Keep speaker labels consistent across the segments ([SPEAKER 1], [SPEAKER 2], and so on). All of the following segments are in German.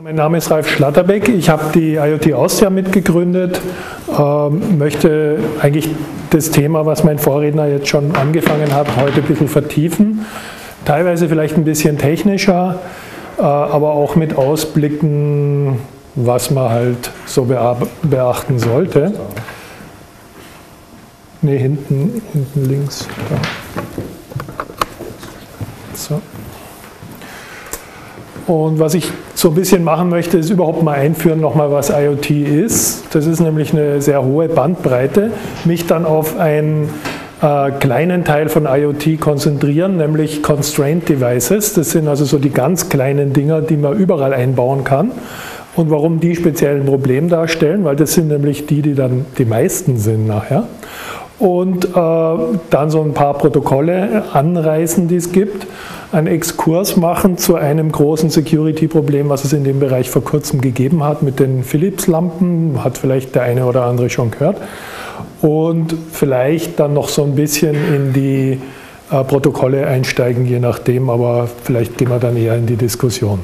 [SPEAKER 1] Mein Name ist Ralf Schlatterbeck, ich habe die IoT Austria mitgegründet, möchte eigentlich das Thema, was mein Vorredner jetzt schon angefangen hat, heute ein bisschen vertiefen. Teilweise vielleicht ein bisschen technischer, aber auch mit Ausblicken, was man halt so beachten sollte. Ne, hinten links. Da. So. Und was ich so ein bisschen machen möchte, ist überhaupt mal einführen, nochmal was IoT ist. Das ist nämlich eine sehr hohe Bandbreite. Mich dann auf einen kleinen Teil von IoT konzentrieren, nämlich Constraint Devices. Das sind also so die ganz kleinen Dinger, die man überall einbauen kann. Und warum die speziell ein Problem darstellen, weil das sind nämlich die, die dann die meisten sind nachher. Und dann so ein paar Protokolle anreißen, die es gibt, einen Exkurs machen zu einem großen Security-Problem, was es in dem Bereich vor kurzem gegeben hat mit den Philips-Lampen, hat vielleicht der eine oder andere schon gehört, und vielleicht dann noch so ein bisschen in die Protokolle einsteigen, je nachdem, aber vielleicht gehen wir dann eher in die Diskussion.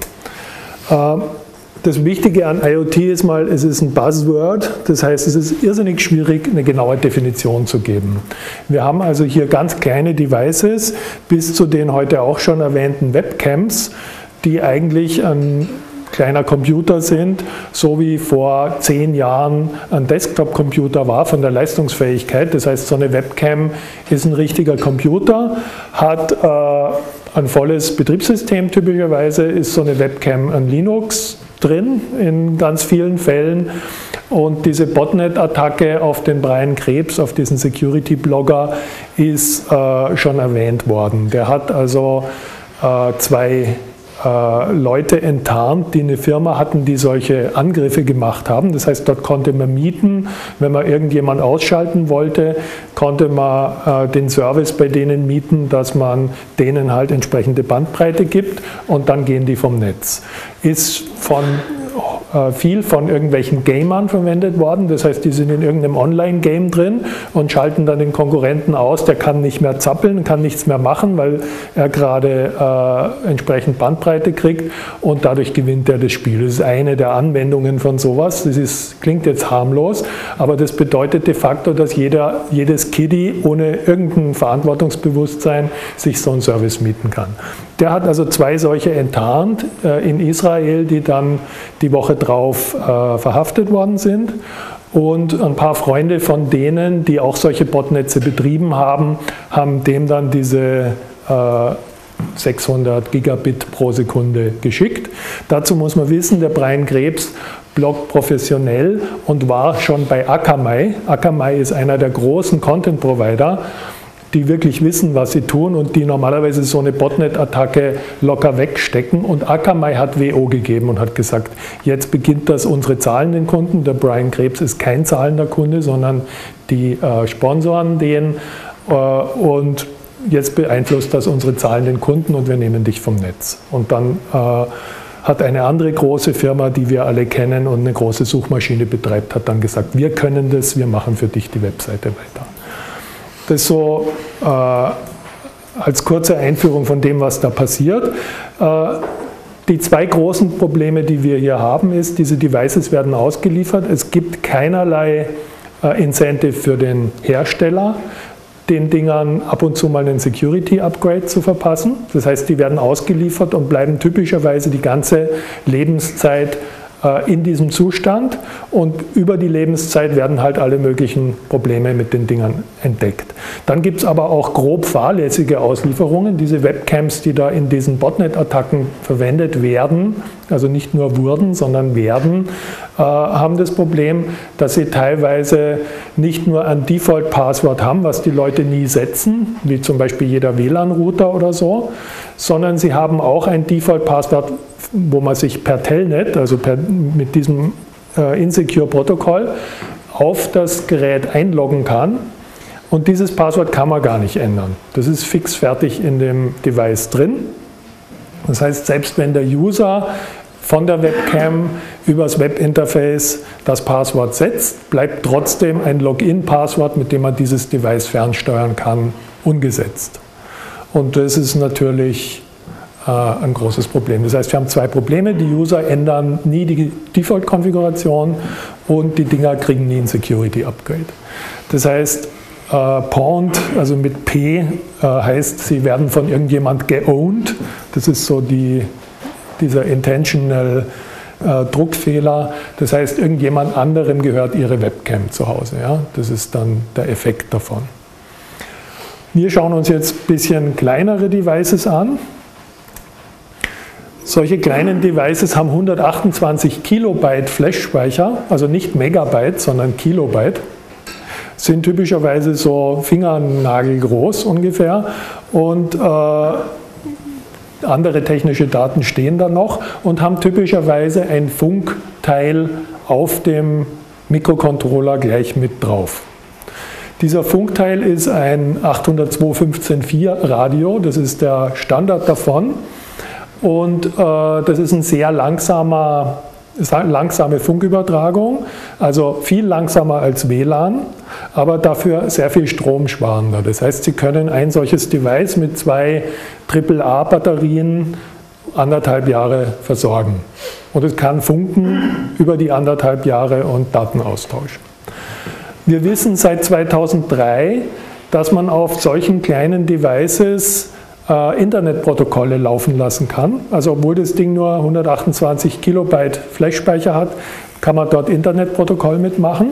[SPEAKER 1] Das Wichtige an IoT ist mal, es ist ein Buzzword, das heißt, es ist irrsinnig schwierig, eine genaue Definition zu geben. Wir haben also hier ganz kleine Devices, bis zu den heute auch schon erwähnten Webcams, die eigentlich ein kleiner Computer sind, so wie vor 10 Jahren ein Desktop-Computer war von der Leistungsfähigkeit. Das heißt, so eine Webcam ist ein richtiger Computer, hat ein volles Betriebssystem typischerweise, ist so eine Webcam ein Linux drin in ganz vielen Fällen, und diese Botnet-Attacke auf den Brian Krebs, auf diesen Security-Blogger, ist schon erwähnt worden. Der hat also 2 Leute enttarnt, die eine Firma hatten, die solche Angriffe gemacht haben. Das heißt, dort konnte man mieten, wenn man irgendjemand ausschalten wollte, konnte man den Service bei denen mieten, dass man denen halt entsprechende Bandbreite gibt, und dann gehen die vom Netz. Ist viel von irgendwelchen Gamern verwendet worden, das heißt, die sind in irgendeinem Online-Game drin und schalten dann den Konkurrenten aus, der kann nicht mehr zappeln, kann nichts mehr machen, weil er gerade entsprechend Bandbreite kriegt, und dadurch gewinnt er das Spiel. Das ist eine der Anwendungen von sowas. Das klingt jetzt harmlos, aber das bedeutet de facto, dass jedes Kiddie ohne irgendein Verantwortungsbewusstsein sich so einen Service mieten kann. Der hat also 2 solche enttarnt in Israel, die dann die Woche drauf verhaftet worden sind. Und ein paar Freunde von denen, die auch solche Botnetze betrieben haben, haben dem dann diese 600 Gigabit pro Sekunde geschickt. Dazu muss man wissen, der Brian Krebs bloggt professionell und war schon bei Akamai. Akamai ist einer der großen Content-Provider, die wirklich wissen, was sie tun und die normalerweise so eine Botnet-Attacke locker wegstecken. Und Akamai hat WO gegeben und hat gesagt, jetzt beginnt das unsere zahlenden Kunden. Der Brian Krebs ist kein zahlender Kunde, sondern die sponsoren den, und jetzt beeinflusst das unsere zahlenden Kunden und wir nehmen dich vom Netz. Und dann hat eine andere große Firma, die wir alle kennen und eine große Suchmaschine betreibt, hat dann gesagt, wir können das, wir machen für dich die Webseite weiter. Das so als kurze Einführung von dem, was da passiert. Die 2 großen Probleme, die wir hier haben, ist, diese Devices werden ausgeliefert. Es gibt keinerlei Incentive für den Hersteller, den Dingern ab und zu mal einen Security-Upgrade zu verpassen. Das heißt, die werden ausgeliefert und bleiben typischerweise die ganze Lebenszeit in diesem Zustand, und über die Lebenszeit werden halt alle möglichen Probleme mit den Dingern entdeckt. Dann gibt es aber auch grob fahrlässige Auslieferungen. Diese Webcams, die da in diesen Botnet-Attacken verwendet werden, also nicht nur wurden, sondern werden, haben das Problem, dass sie teilweise nicht nur ein Default-Passwort haben, was die Leute nie setzen, wie zum Beispiel jeder WLAN-Router oder so, sondern sie haben auch ein Default-Passwort, wo man sich per Telnet, also mit diesem Insecure-Protokoll, auf das Gerät einloggen kann, und dieses Passwort kann man gar nicht ändern. Das ist fix fertig in dem Device drin. Das heißt, selbst wenn der User von der Webcam übers Webinterface das Passwort setzt, bleibt trotzdem ein Login-Passwort, mit dem man dieses Device fernsteuern kann, ungesetzt. Und das ist natürlich ein großes Problem. Das heißt, wir haben zwei Probleme. Die User ändern nie die Default-Konfiguration und die Dinger kriegen nie ein Security-Upgrade. Das heißt, pawned, also mit P, heißt, sie werden von irgendjemand geowned. Das ist so dieser intentional Druckfehler. Das heißt, irgendjemand anderem gehört ihre Webcam zu Hause. Ja? Das ist dann der Effekt davon. Wir schauen uns jetzt ein bisschen kleinere Devices an. Solche kleinen Devices haben 128 Kilobyte Flash-Speicher, also nicht Megabyte, sondern Kilobyte. Sind typischerweise so fingernagelgroß ungefähr und andere technische Daten stehen da noch und haben typischerweise ein Funkteil auf dem Mikrocontroller gleich mit drauf. Dieser Funkteil ist ein 802.15.4 Radio, das ist der Standard davon und das ist eine sehr langsame Funkübertragung, also viel langsamer als WLAN, aber dafür sehr viel stromsparender. Das heißt, Sie können ein solches Device mit 2 AAA-Batterien 1,5 Jahre versorgen. Und es kann funken über die 1,5 Jahre und Datenaustausch. Wir wissen seit 2003, dass man auf solchen kleinen Devices Internetprotokolle laufen lassen kann. Also obwohl das Ding nur 128 Kilobyte Flash-Speicher hat, kann man dort Internetprotokoll mitmachen.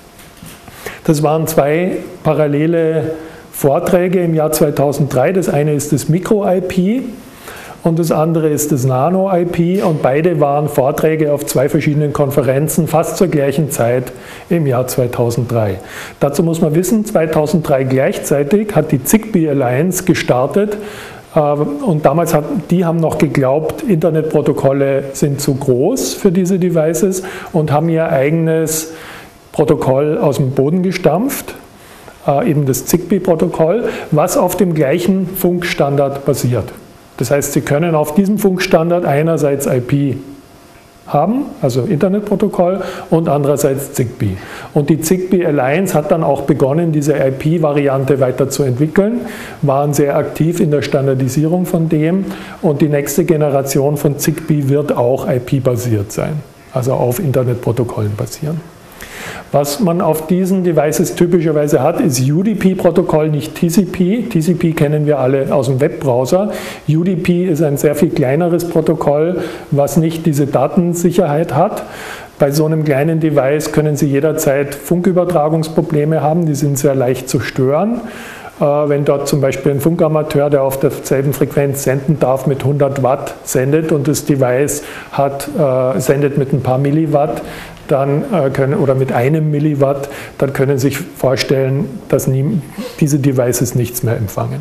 [SPEAKER 1] Das waren 2 parallele Vorträge im Jahr 2003. Das eine ist das Micro-IP und das andere ist das Nano-IP und beide waren Vorträge auf 2 verschiedenen Konferenzen fast zur gleichen Zeit im Jahr 2003. Dazu muss man wissen, 2003 gleichzeitig hat die Zigbee Alliance gestartet und damals haben noch geglaubt, Internetprotokolle sind zu groß für diese Devices und haben ihr eigenes Protokoll aus dem Boden gestampft, eben das Zigbee-Protokoll, was auf dem gleichen Funkstandard basiert. Das heißt, Sie können auf diesem Funkstandard einerseits IP haben, also Internetprotokoll, und andererseits Zigbee. Und die Zigbee Alliance hat dann auch begonnen, diese IP-Variante weiterzuentwickeln, waren sehr aktiv in der Standardisierung von dem und die nächste Generation von Zigbee wird auch IP-basiert sein, also auf Internetprotokollen basieren. Was man auf diesen Devices typischerweise hat, ist UDP-Protokoll, nicht TCP. TCP kennen wir alle aus dem Webbrowser. UDP ist ein sehr viel kleineres Protokoll, was nicht diese Datensicherheit hat. Bei so einem kleinen Device können Sie jederzeit Funkübertragungsprobleme haben, die sind sehr leicht zu stören. Wenn dort zum Beispiel ein Funkamateur, der auf derselben Frequenz senden darf, mit 100 Watt sendet und das Device sendet mit ein paar Milliwatt, oder mit 1 Milliwatt, dann können Sie sich vorstellen, dass diese Devices nichts mehr empfangen.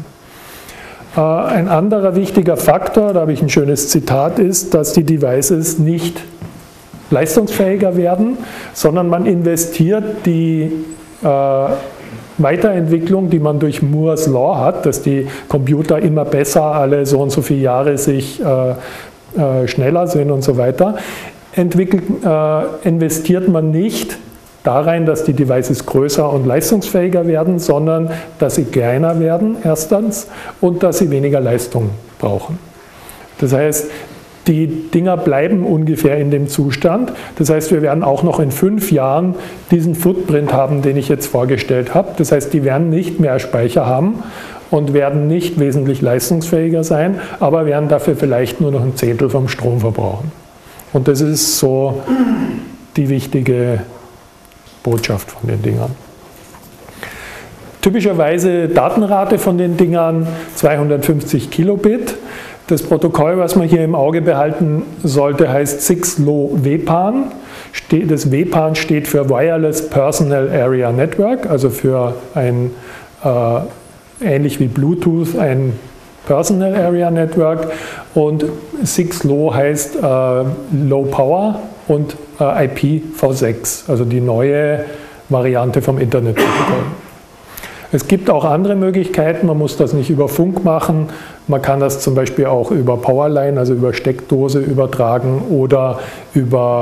[SPEAKER 1] Ein anderer wichtiger Faktor, da habe ich ein schönes Zitat, ist, dass die Devices nicht leistungsfähiger werden, sondern man investiert die Weiterentwicklung, die man durch Moore's Law hat, dass die Computer immer besser alle so und so viele Jahre sich schneller sind und so weiter, investiert man nicht darein, dass die Devices größer und leistungsfähiger werden, sondern dass sie kleiner werden, erstens, und dass sie weniger Leistung brauchen. Das heißt, die Dinger bleiben ungefähr in dem Zustand. Das heißt, wir werden auch noch in 5 Jahren diesen Footprint haben, den ich jetzt vorgestellt habe. Das heißt, die werden nicht mehr Speicher haben und werden nicht wesentlich leistungsfähiger sein, aber werden dafür vielleicht nur noch 1/10 vom Strom verbrauchen. Und das ist so die wichtige Botschaft von den Dingern. Typischerweise Datenrate von den Dingern 250 Kilobit. Das Protokoll, was man hier im Auge behalten sollte, heißt 6LoWPAN. Das WPAN steht für Wireless Personal Area Network, also für ein, ähnlich wie Bluetooth, ein Personal Area Network, und 6LoW heißt Low Power und IPv6, also die neue Variante vom Internetprotokoll. Es gibt auch andere Möglichkeiten, man muss das nicht über Funk machen, man kann das zum Beispiel auch über Powerline, also über Steckdose übertragen oder über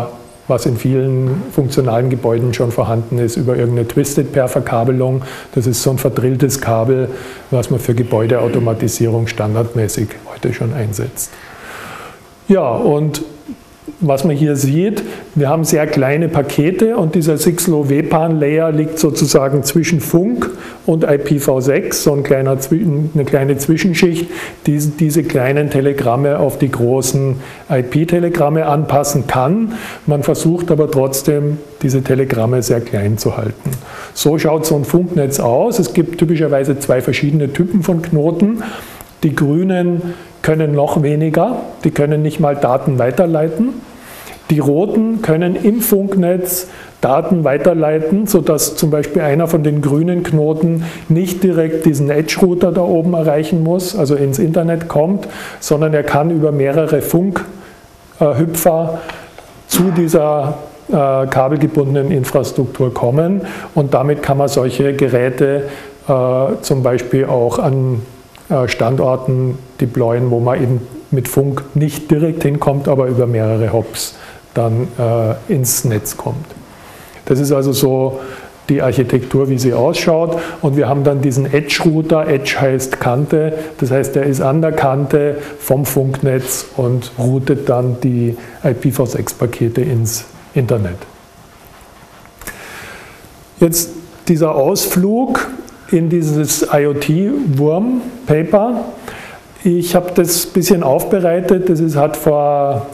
[SPEAKER 1] was in vielen funktionalen Gebäuden schon vorhanden ist, über irgendeine Twisted-Pair-Verkabelung. Das ist so ein verdrilltes Kabel, was man für Gebäudeautomatisierung standardmäßig heute schon einsetzt. Ja, und was man hier sieht, wir haben sehr kleine Pakete und dieser 6LoWPAN-Layer liegt sozusagen zwischen Funk und IPv6, so eine kleine Zwischenschicht, die diese kleinen Telegramme auf die großen IP-Telegramme anpassen kann. Man versucht aber trotzdem, diese Telegramme sehr klein zu halten. So schaut so ein Funknetz aus. Es gibt typischerweise zwei verschiedene Typen von Knoten. Die grünen können noch weniger, die können nicht mal Daten weiterleiten. Die roten können im Funknetz Daten weiterleiten, sodass zum Beispiel einer von den grünen Knoten nicht direkt diesen Edge-Router da oben erreichen muss, also ins Internet kommt, sondern er kann über mehrere Funkhüpfer zu dieser kabelgebundenen Infrastruktur kommen und damit kann man solche Geräte zum Beispiel auch an Standorten deployen, wo man eben mit Funk nicht direkt hinkommt, aber über mehrere Hops dann ins Netz kommt. Das ist also so die Architektur, wie sie ausschaut. Und wir haben dann diesen Edge-Router. Edge heißt Kante, das heißt, der ist an der Kante vom Funknetz und routet dann die IPv6-Pakete ins Internet. Jetzt dieser Ausflug in dieses IoT-Wurm-Paper. Ich habe das ein bisschen aufbereitet. Das hat vor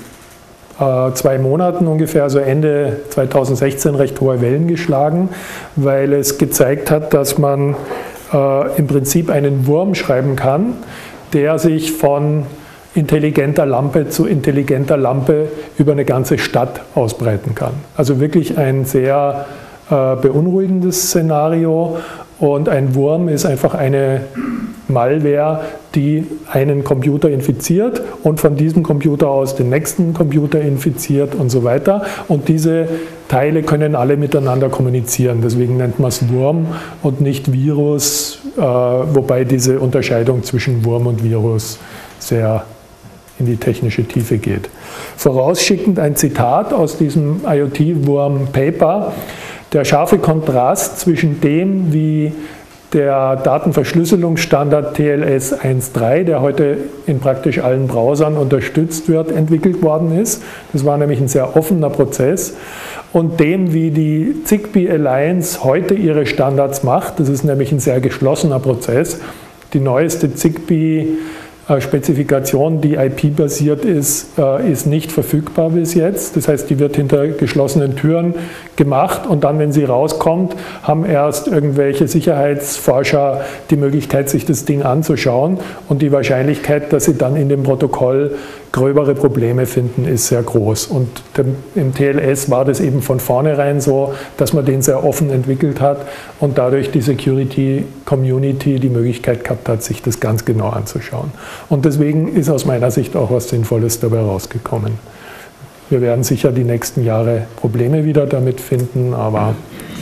[SPEAKER 1] 2 Monaten ungefähr, also Ende 2016, recht hohe Wellen geschlagen, weil es gezeigt hat, dass man im Prinzip einen Wurm schreiben kann, der sich von intelligenter Lampe zu intelligenter Lampe über eine ganze Stadt ausbreiten kann. Also wirklich ein sehr beunruhigendes Szenario. Und ein Wurm ist einfach eine Malware, die einen Computer infiziert und von diesem Computer aus den nächsten Computer infiziert und so weiter. Und diese Teile können alle miteinander kommunizieren. Deswegen nennt man es Wurm und nicht Virus, wobei diese Unterscheidung zwischen Wurm und Virus sehr in die technische Tiefe geht. Vorausschickend ein Zitat aus diesem IoT-Wurm-Paper. Der scharfe Kontrast zwischen dem, wie der Datenverschlüsselungsstandard TLS 1.3, der heute in praktisch allen Browsern unterstützt wird, entwickelt worden ist. Das war nämlich ein sehr offener Prozess. Und dem, wie die Zigbee Alliance heute ihre Standards macht, das ist nämlich ein sehr geschlossener Prozess. Die neueste Zigbee Spezifikation, die IP-basiert ist, ist nicht verfügbar bis jetzt. Das heißt, die wird hinter geschlossenen Türen gemacht und dann, wenn sie rauskommt, haben erst irgendwelche Sicherheitsforscher die Möglichkeit, sich das Ding anzuschauen und die Wahrscheinlichkeit, dass sie dann in dem Protokoll gröbere Probleme finden, ist sehr groß. Und im TLS war das eben von vornherein so, dass man den sehr offen entwickelt hat und dadurch die Security Community die Möglichkeit gehabt hat, sich das ganz genau anzuschauen. Und deswegen ist aus meiner Sicht auch was Sinnvolles dabei rausgekommen. Wir werden sicher die nächsten Jahre Probleme wieder damit finden, aber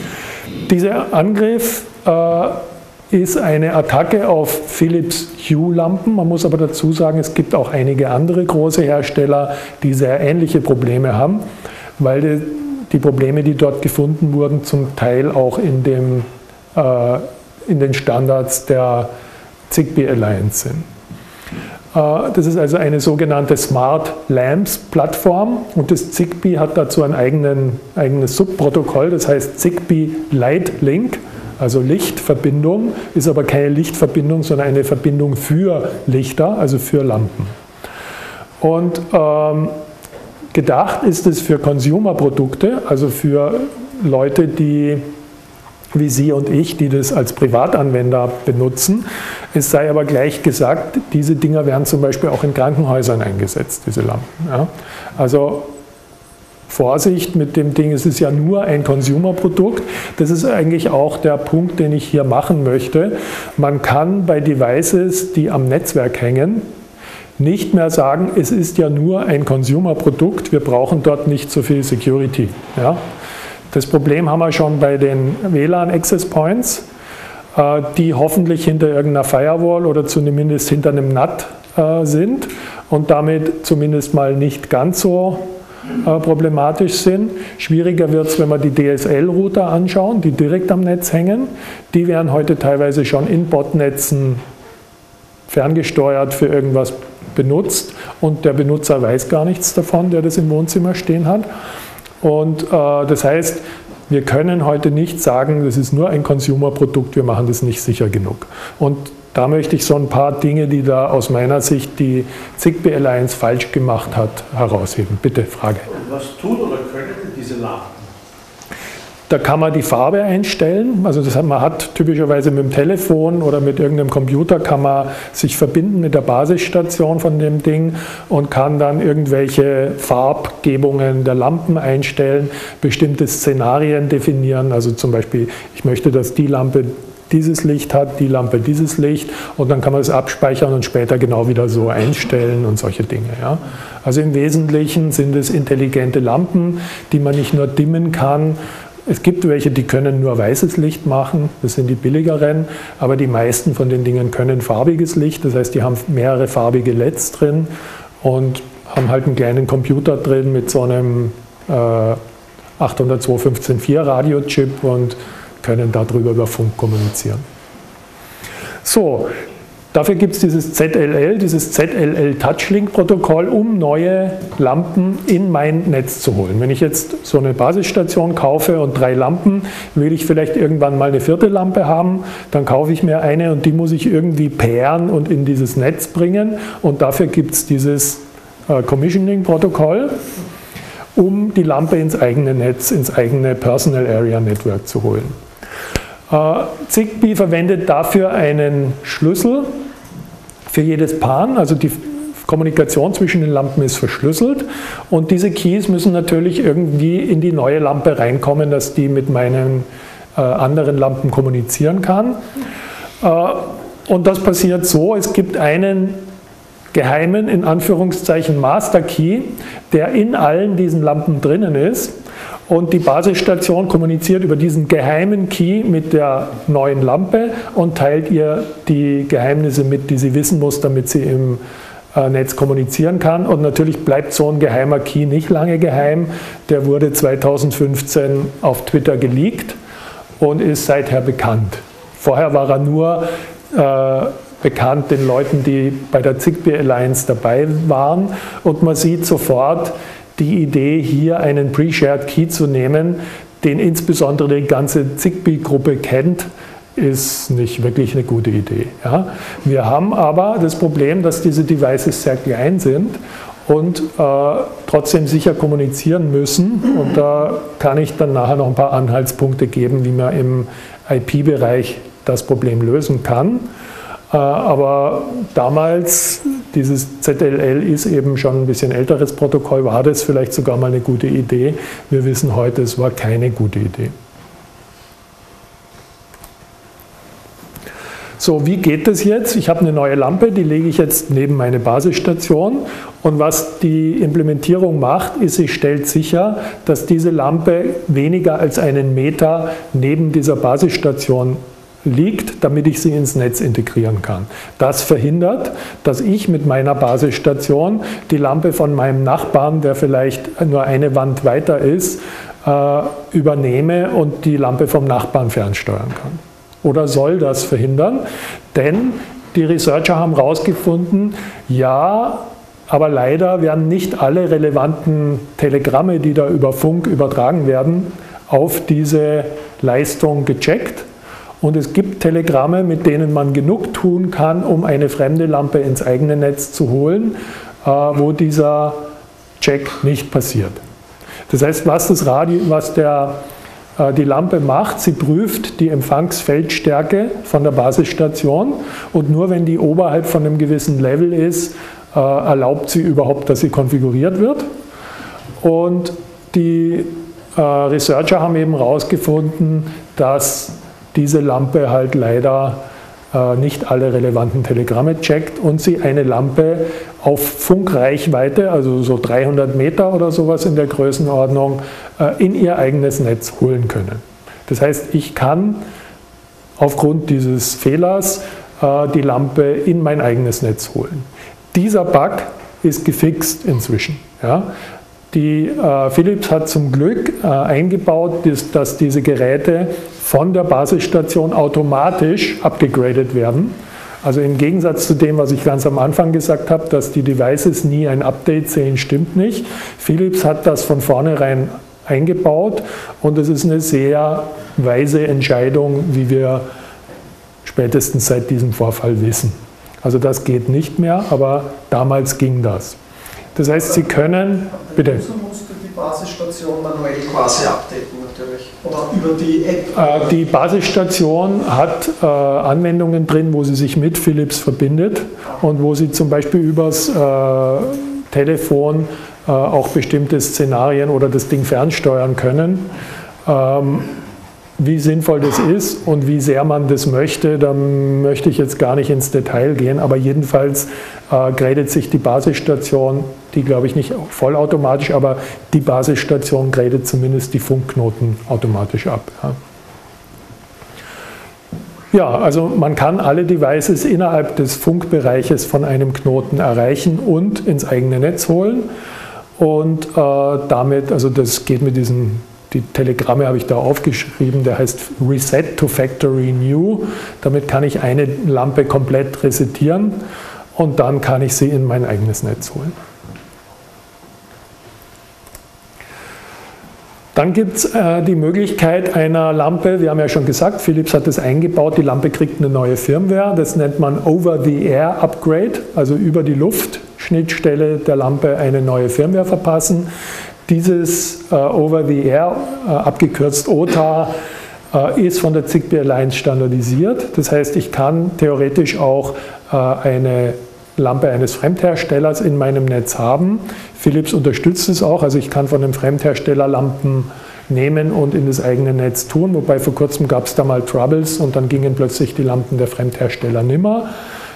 [SPEAKER 1] dieser Angriff ist eine Attacke auf Philips Hue-Lampen. Man muss aber dazu sagen, es gibt auch einige andere große Hersteller, die sehr ähnliche Probleme haben, weil die Probleme, die dort gefunden wurden, zum Teil auch in den Standards der Zigbee Alliance sind. Das ist also eine sogenannte Smart Lamps Plattform und das Zigbee hat dazu ein eigenes Subprotokoll, das heißt Zigbee Light Link. Also Lichtverbindung, ist aber keine Lichtverbindung, sondern eine Verbindung für Lichter, also für Lampen. Und gedacht ist es für Consumer-Produkte, also für Leute, die wie Sie und ich, die das als Privatanwender benutzen. Es sei aber gleich gesagt, diese Dinger werden zum Beispiel auch in Krankenhäusern eingesetzt, diese Lampen. Ja. Also Vorsicht mit dem Ding, es ist ja nur ein Consumer-Produkt. Das ist eigentlich auch der Punkt, den ich hier machen möchte. Man kann bei Devices, die am Netzwerk hängen, nicht mehr sagen, es ist ja nur ein Consumer-Produkt, wir brauchen dort nicht so viel Security. Ja? Das Problem haben wir schon bei den WLAN-Access Points, die hoffentlich hinter irgendeiner Firewall oder zumindest hinter einem NAT sind und damit zumindest mal nicht ganz so problematisch sind. Schwieriger wird es, wenn wir die DSL-Router anschauen, die direkt am Netz hängen. Die werden heute teilweise schon in Botnetzen ferngesteuert für irgendwas benutzt und der Benutzer weiß gar nichts davon, der das im Wohnzimmer stehen hat. Und das heißt, wir können heute nicht sagen, das ist nur ein Consumer-Produkt, wir machen das nicht sicher genug. Und da möchte ich so ein paar Dinge, die da aus meiner Sicht die Zigbee Alliance falsch gemacht hat, herausheben. Bitte, Frage.
[SPEAKER 2] Was tun oder können diese Lampen?
[SPEAKER 1] Da kann man die Farbe einstellen. Also man hat typischerweise mit dem Telefon oder mit irgendeinem Computer kann man sich verbinden mit der Basisstation von dem Ding und kann dann irgendwelche Farbgebungen der Lampen einstellen, bestimmte Szenarien definieren. Also zum Beispiel, ich möchte, dass die Lampe dieses Licht hat, die Lampe dieses Licht und dann kann man es abspeichern und später genau wieder so einstellen und solche Dinge. Ja. Also im Wesentlichen sind es intelligente Lampen, die man nicht nur dimmen kann. Es gibt welche, die können nur weißes Licht machen, das sind die billigeren, aber die meisten von den Dingen können farbiges Licht, das heißt, die haben mehrere farbige LEDs drin und haben halt einen kleinen Computer drin mit so einem 802.15.4 Radiochip und können darüber über Funk kommunizieren. So, dafür gibt es dieses ZLL Touchlink-Protokoll, um neue Lampen in mein Netz zu holen. Wenn ich jetzt so eine Basisstation kaufe und 3 Lampen, will ich vielleicht irgendwann mal eine 4. Lampe haben, dann kaufe ich mir eine und die muss ich irgendwie pairen und in dieses Netz bringen und dafür gibt es dieses Commissioning-Protokoll, um die Lampe ins eigene Netz, ins eigene Personal Area Network zu holen. Zigbee verwendet dafür einen Schlüssel für jedes Pan, also die Kommunikation zwischen den Lampen ist verschlüsselt und diese Keys müssen natürlich irgendwie in die neue Lampe reinkommen, dass die mit meinen anderen Lampen kommunizieren kann. Und das passiert so, es gibt einen geheimen, in Anführungszeichen, Master Key, der in allen diesen Lampen drinnen ist. Und die Basisstation kommuniziert über diesen geheimen Key mit der neuen Lampe und teilt ihr die Geheimnisse mit, die sie wissen muss, damit sie im Netz kommunizieren kann. Und natürlich bleibt so ein geheimer Key nicht lange geheim. Der wurde 2015 auf Twitter geleakt und ist seither bekannt. Vorher war er nur bekannt den Leuten, die bei der Zigbee Alliance dabei waren. Und man sieht sofort, die Idee, hier einen Pre-Shared Key zu nehmen, den insbesondere die ganze Zigbee-Gruppe kennt, ist nicht wirklich eine gute Idee. Ja? Wir haben aber das Problem, dass diese Devices sehr klein sind und trotzdem sicher kommunizieren müssen. Und da kann ich dann nachher noch ein paar Anhaltspunkte geben, wie man im IP-Bereich das Problem lösen kann. Aber damals, dieses ZLL ist eben schon ein bisschen älteres Protokoll, war das vielleicht sogar mal eine gute Idee. Wir wissen heute, es war keine gute Idee. So, wie geht das jetzt? Ich habe eine neue Lampe, die lege ich jetzt neben meine Basisstation und was die Implementierung macht, ist, sie stellt sicher, dass diese Lampe weniger als einen Meter neben dieser Basisstation liegt, damit ich sie ins Netz integrieren kann. Das verhindert, dass ich mit meiner Basisstation die Lampe von meinem Nachbarn, der vielleicht nur eine Wand weiter ist, übernehme und die Lampe vom Nachbarn fernsteuern kann. Oder soll das verhindern? Denn die Researcher haben herausgefunden, ja, aber leider werden nicht alle relevanten Telegramme, die da über Funk übertragen werden, auf diese Leistung gecheckt. Und es gibt Telegramme, mit denen man genug tun kann, um eine fremde Lampe ins eigene Netz zu holen, wo dieser Check nicht passiert. Das heißt, die Lampe macht, sie prüft die Empfangsfeldstärke von der Basisstation und nur wenn die oberhalb von einem gewissen Level ist, erlaubt sie überhaupt, dass sie konfiguriert wird. Und die Researcher haben eben herausgefunden, dass diese Lampe halt leider nicht alle relevanten Telegramme checkt und sie eine Lampe auf Funkreichweite, also so 300 Meter oder sowas in der Größenordnung, in ihr eigenes Netz holen können. Das heißt, ich kann aufgrund dieses Fehlers die Lampe in mein eigenes Netz holen. Dieser Bug ist gefixt inzwischen. Ja? Philips hat zum Glück eingebaut, dass diese Geräte von der Basisstation automatisch abgegradet werden. Also im Gegensatz zu dem, was ich ganz am Anfang gesagt habe, dass die Devices nie ein Update sehen, stimmt nicht. Philips hat das von vornherein eingebaut und es ist eine sehr weise Entscheidung, wie wir spätestens seit diesem Vorfall wissen. Also das geht nicht mehr, aber damals ging das. Das heißt, Sie können, bitte.
[SPEAKER 3] Der User musste die Basisstation manuell quasi updaten natürlich, oder über die App?
[SPEAKER 1] Die Basisstation hat Anwendungen drin, wo sie sich mit Philips verbindet und wo sie zum Beispiel übers Telefon auch bestimmte Szenarien oder das Ding fernsteuern können. Wie sinnvoll das ist und wie sehr man das möchte, da möchte ich jetzt gar nicht ins Detail gehen, aber jedenfalls gradet sich die Basisstation, die glaube ich nicht vollautomatisch, aber die Basisstation gradet zumindest die Funkknoten automatisch ab. Ja, also man kann alle Devices innerhalb des Funkbereiches von einem Knoten erreichen und ins eigene Netz holen und damit, also das geht mit diesen die Telegramme habe ich da aufgeschrieben, der heißt Reset to Factory New. Damit kann ich eine Lampe komplett resettieren und dann kann ich sie in mein eigenes Netz holen. Dann gibt es die Möglichkeit einer Lampe, wir haben ja schon gesagt, Philips hat das eingebaut, die Lampe kriegt eine neue Firmware, das nennt man Over-the-Air-Upgrade, also über die Luftschnittstelle der Lampe eine neue Firmware verpassen. Dieses Over-the-Air, abgekürzt OTA, ist von der Zigbee Alliance standardisiert. Das heißt, ich kann theoretisch auch eine Lampe eines Fremdherstellers in meinem Netz haben. Philips unterstützt es auch, also ich kann von einem Fremdhersteller Lampen nehmen und in das eigene Netz tun, wobei vor kurzem gab es da mal Troubles und dann gingen plötzlich die Lampen der Fremdhersteller nimmer.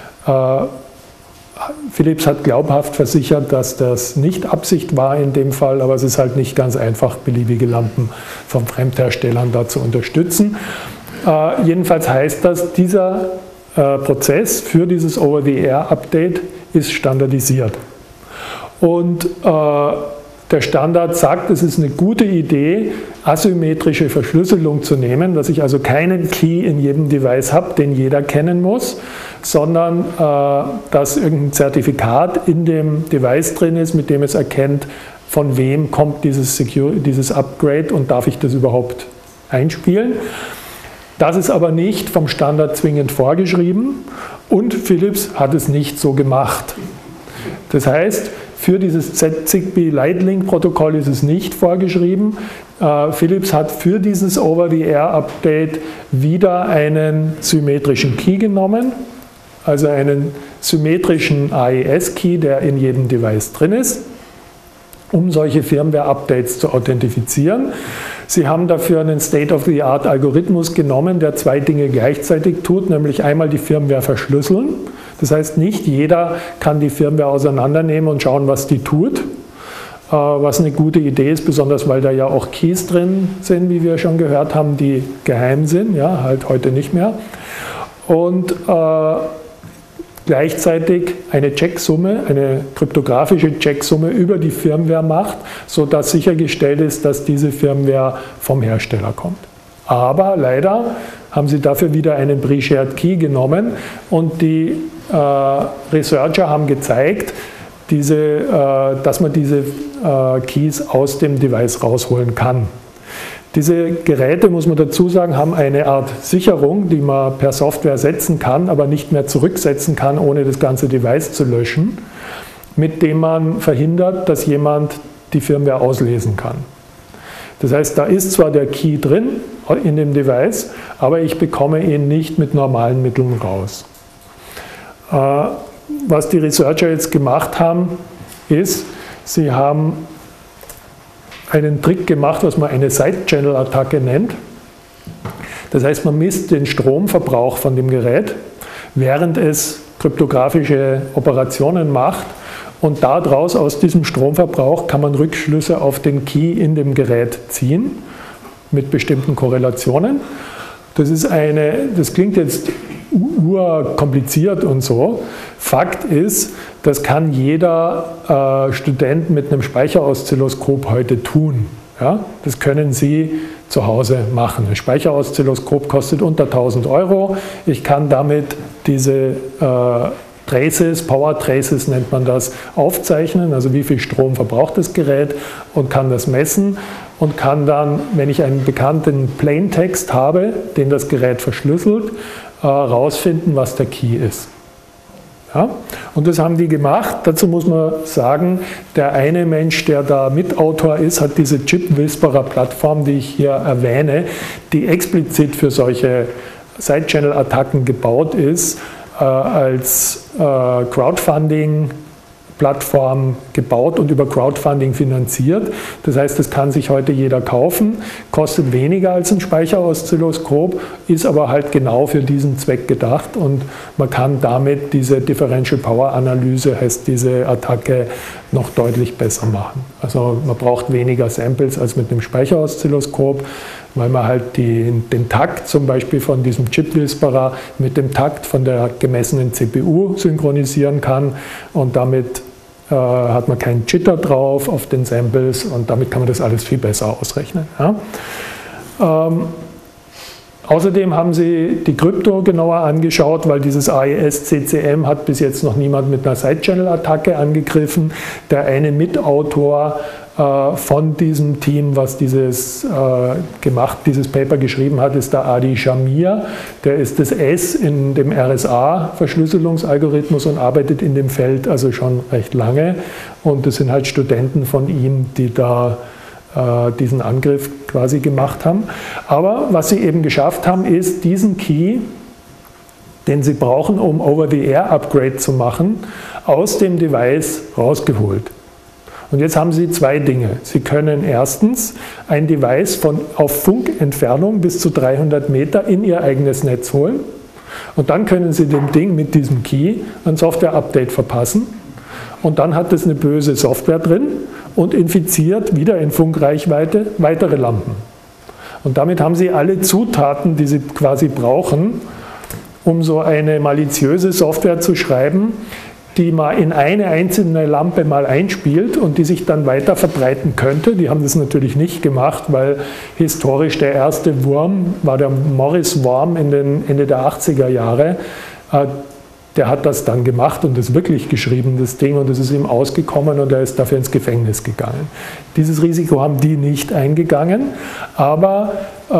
[SPEAKER 1] Philips hat glaubhaft versichert, dass das nicht Absicht war in dem Fall, aber es ist halt nicht ganz einfach, beliebige Lampen von Fremdherstellern da zu unterstützen. Jedenfalls heißt das, dieser Prozess für dieses Over-the-Air-Update ist standardisiert. Und der Standard sagt, es ist eine gute Idee, asymmetrische Verschlüsselung zu nehmen, dass ich also keinen Key in jedem Device habe, den jeder kennen muss, sondern dass irgendein Zertifikat in dem Device drin ist, mit dem es erkennt, von wem kommt dieses Upgrade und darf ich das überhaupt einspielen. Das ist aber nicht vom Standard zwingend vorgeschrieben und Philips hat es nicht so gemacht. Das heißt, für dieses Zigbee Lightlink-Protokoll ist es nicht vorgeschrieben. Philips hat für dieses Over-the-Air-Update wieder einen symmetrischen Key genommen, also einen symmetrischen AES-Key, der in jedem Device drin ist, um solche Firmware-Updates zu authentifizieren. Sie haben dafür einen State-of-the-Art-Algorithmus genommen, der zwei Dinge gleichzeitig tut, nämlich einmal die Firmware verschlüsseln. Das heißt, nicht jeder kann die Firmware auseinandernehmen und schauen, was die tut, was eine gute Idee ist, besonders weil da ja auch Keys drin sind, wie wir schon gehört haben, die geheim sind, ja, halt heute nicht mehr. Und gleichzeitig eine Checksumme, eine kryptografische Checksumme über die Firmware macht, sodass sichergestellt ist, dass diese Firmware vom Hersteller kommt. Aber leider haben sie dafür wieder einen Pre-Shared Key genommen und die Researcher haben gezeigt, dass man diese Keys aus dem Device rausholen kann. Diese Geräte, muss man dazu sagen, haben eine Art Sicherung, die man per Software setzen kann, aber nicht mehr zurücksetzen kann, ohne das ganze Device zu löschen, mit dem man verhindert, dass jemand die Firmware auslesen kann. Das heißt, da ist zwar der Key drin in dem Device, aber ich bekomme ihn nicht mit normalen Mitteln raus. Was die Researcher jetzt gemacht haben, ist, sie haben einen Trick gemacht, was man eine Side-Channel-Attacke nennt. Das heißt, man misst den Stromverbrauch von dem Gerät, während es kryptografische Operationen macht. Und daraus, aus diesem Stromverbrauch, kann man Rückschlüsse auf den Key in dem Gerät ziehen, mit bestimmten Korrelationen. Das klingt jetzt urkompliziert und so. Fakt ist, das kann jeder Student mit einem Speicheroszilloskop heute tun. Ja? Das können Sie zu Hause machen. Ein Speicheroszilloskop kostet unter 1.000 €. Ich kann damit diese Traces, Power Traces nennt man das, aufzeichnen, also wie viel Strom verbraucht das Gerät, und kann das messen und kann dann, wenn ich einen bekannten Plaintext habe, den das Gerät verschlüsselt, rausfinden, was der Key ist. Ja? Und das haben die gemacht. Dazu muss man sagen, der eine Mensch, der da Mitautor ist, hat diese Chip Whisperer Plattform, die ich hier erwähne, die explizit für solche Side-Channel-Attacken gebaut ist, als Crowdfunding-Plattform gebaut und über Crowdfunding finanziert. Das heißt, das kann sich heute jeder kaufen, kostet weniger als ein Speicheroszilloskop, ist aber halt genau für diesen Zweck gedacht, und man kann damit diese Differential Power Analyse, heißt diese Attacke, noch deutlich besser machen. Also man braucht weniger Samples als mit einem Speicheroszilloskop, weil man halt den Takt zum Beispiel von diesem Chip Whisperer mit dem Takt von der gemessenen CPU synchronisieren kann, und damit hat man keinen Jitter drauf auf den Samples, und damit kann man das alles viel besser ausrechnen. Ja? Außerdem haben sie die Krypto genauer angeschaut, weil dieses AES-CCM hat bis jetzt noch niemand mit einer Side-Channel-Attacke angegriffen. Der eine Mitautor von diesem Team, was dieses Paper geschrieben hat, ist der Adi Shamir. Der ist das S in dem RSA-Verschlüsselungsalgorithmus und arbeitet in dem Feld also schon recht lange. Und das sind halt Studenten von ihm, die da diesen Angriff quasi gemacht haben. Aber was sie eben geschafft haben, ist diesen Key, den sie brauchen, um Over-the-Air-Upgrade zu machen, aus dem Device rausgeholt. Und jetzt haben Sie zwei Dinge. Sie können erstens ein Device auf Funkentfernung bis zu 300 Meter in Ihr eigenes Netz holen, und dann können Sie dem Ding mit diesem Key ein Software-Update verpassen, und dann hat es eine böse Software drin und infiziert wieder in Funkreichweite weitere Lampen. Und damit haben Sie alle Zutaten, die Sie quasi brauchen, um so eine maliziöse Software zu schreiben, die man in eine einzelne Lampe mal einspielt und die sich dann weiter verbreiten könnte. Die haben das natürlich nicht gemacht, weil historisch der erste Wurm war der Morris Worm in den Ende der 80er Jahre. Der hat das dann gemacht und das wirklich geschrieben, das Ding, und es ist ihm ausgekommen und er ist dafür ins Gefängnis gegangen. Dieses Risiko haben die nicht eingegangen, aber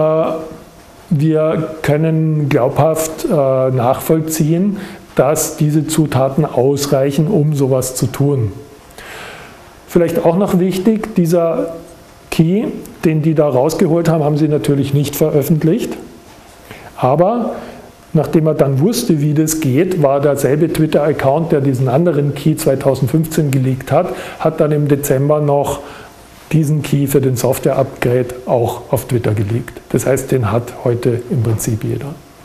[SPEAKER 1] wir können glaubhaft nachvollziehen, dass diese Zutaten ausreichen, um sowas zu tun. Vielleicht auch noch wichtig, dieser Key, den die da rausgeholt haben, haben sie natürlich nicht veröffentlicht, aber nachdem er dann wusste, wie das geht, war derselbe Twitter-Account, der diesen anderen Key 2015 geleakt hat, hat dann im Dezember noch diesen Key für den Software-Upgrade auch auf Twitter geleakt. Das heißt, den hat heute im Prinzip jeder.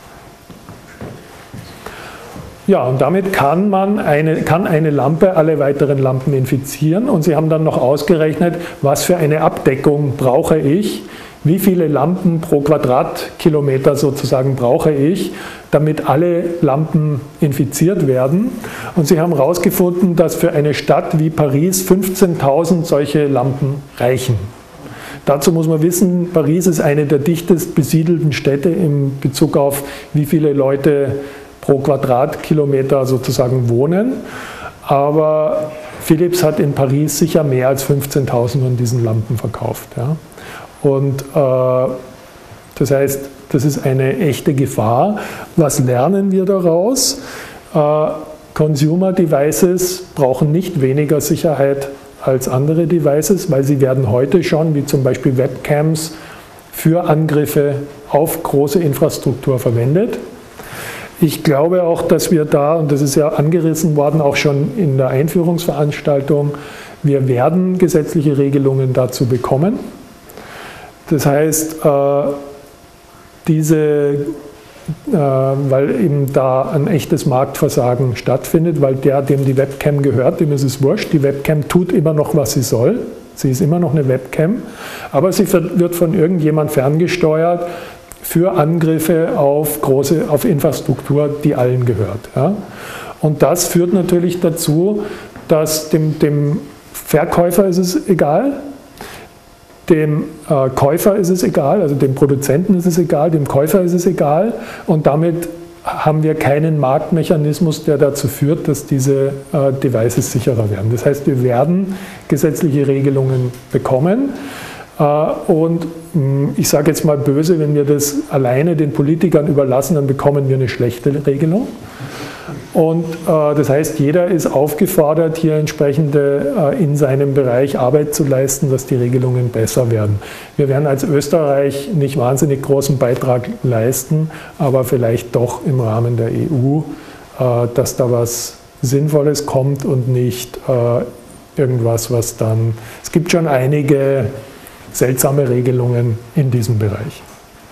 [SPEAKER 1] Ja, und damit kann eine Lampe alle weiteren Lampen infizieren, und sie haben dann noch ausgerechnet, was für eine Abdeckung brauche ich, wie viele Lampen pro Quadratkilometer sozusagen brauche ich, damit alle Lampen infiziert werden. Und sie haben herausgefunden, dass für eine Stadt wie Paris 15.000 solche Lampen reichen. Dazu muss man wissen, Paris ist eine der dichtest besiedelten Städte in Bezug auf, wie viele Leute pro Quadratkilometer sozusagen wohnen. Aber Philips hat in Paris sicher mehr als 15.000 von diesen Lampen verkauft. Ja. Und das heißt, das ist eine echte Gefahr. Was lernen wir daraus? Consumer Devices brauchen nicht weniger Sicherheit als andere Devices, weil sie werden heute schon, wie zum Beispiel Webcams, für Angriffe auf große Infrastruktur verwendet. Ich glaube auch, dass wir da, und das ist ja angerissen worden, auch schon in der Einführungsveranstaltung, wir werden gesetzliche Regelungen dazu bekommen. Das heißt, weil eben da ein echtes Marktversagen stattfindet, weil dem die Webcam gehört, dem ist es wurscht. Die Webcam tut immer noch, was sie soll. Sie ist immer noch eine Webcam, aber sie wird von irgendjemand ferngesteuert, für Angriffe auf Infrastruktur, die allen gehört. Ja. Und das führt natürlich dazu, dass dem Verkäufer ist es egal, dem Käufer ist es egal, also dem Produzenten ist es egal, dem Käufer ist es egal, und damit haben wir keinen Marktmechanismus, der dazu führt, dass diese Devices sicherer werden. Das heißt, wir werden gesetzliche Regelungen bekommen, und ich sage jetzt mal böse, wenn wir das alleine den Politikern überlassen, dann bekommen wir eine schlechte Regelung. Und das heißt, jeder ist aufgefordert, hier entsprechende in seinem Bereich Arbeit zu leisten, dass die Regelungen besser werden. Wir werden als Österreich nicht wahnsinnig großen Beitrag leisten, aber vielleicht doch im Rahmen der EU, dass da was Sinnvolles kommt und nicht irgendwas, was dann... Es gibt schon einige seltsame Regelungen in diesem Bereich.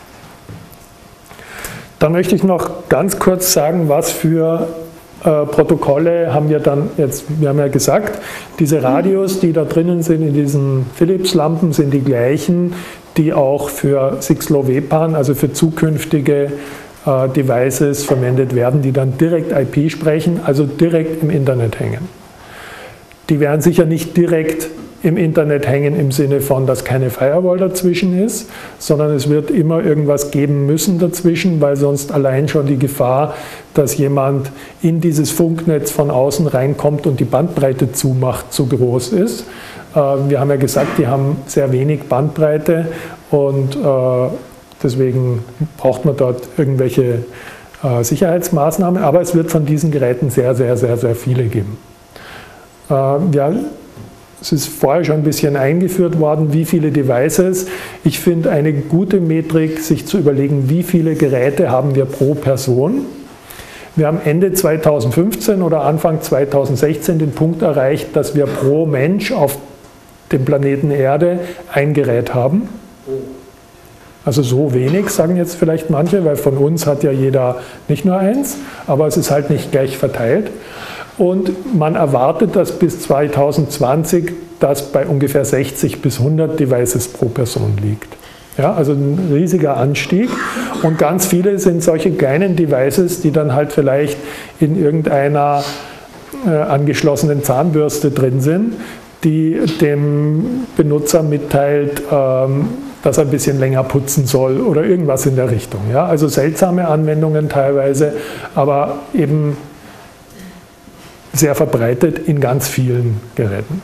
[SPEAKER 1] Dann möchte ich noch ganz kurz sagen, was für Protokolle haben wir dann jetzt, wir haben ja gesagt, diese Radios, die da drinnen sind in diesen Philips-Lampen, sind die gleichen, die auch für 6LoWPAN, also für zukünftige Devices verwendet werden, die dann direkt IP sprechen, also direkt im Internet hängen. Die werden sicher nicht direkt im Internet hängen im Sinne von, dass keine Firewall dazwischen ist, sondern es wird immer irgendwas geben müssen dazwischen, weil sonst allein schon die Gefahr, dass jemand in dieses Funknetz von außen reinkommt und die Bandbreite zumacht, zu groß ist. Wir haben ja gesagt, die haben sehr wenig Bandbreite, und deswegen braucht man dort irgendwelche Sicherheitsmaßnahmen, aber es wird von diesen Geräten sehr, sehr, sehr, sehr viele geben. Ja, es ist vorher schon ein bisschen eingeführt worden, wie viele Devices. Ich finde eine gute Metrik, sich zu überlegen, wie viele Geräte haben wir pro Person. Wir haben Ende 2015 oder Anfang 2016 den Punkt erreicht, dass wir pro Mensch auf dem Planeten Erde ein Gerät haben. Also so wenig, sagen jetzt vielleicht manche, weil von uns hat ja jeder nicht nur eins, aber es ist halt nicht gleich verteilt. Und man erwartet, dass bis 2020 das bei ungefähr 60 bis 100 Devices pro Person liegt. Ja, also ein riesiger Anstieg. Und ganz viele sind solche kleinen Devices, die dann halt vielleicht in irgendeiner angeschlossenen Zahnbürste drin sind, die dem Benutzer mitteilt, dass er ein bisschen länger putzen soll oder irgendwas in der Richtung. Ja, also seltsame Anwendungen teilweise, aber eben sehr verbreitet in ganz vielen Geräten.